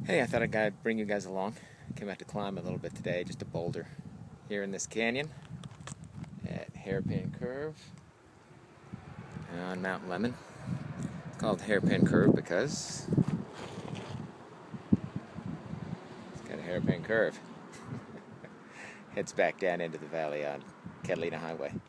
Hey, I thought I'd bring you guys along. Came out to climb a little bit today, just a boulder here in this canyon at Hairpin Curve on Mount Lemmon. It's called Hairpin Curve because it's got a hairpin curve. Heads back down into the valley on Catalina Highway.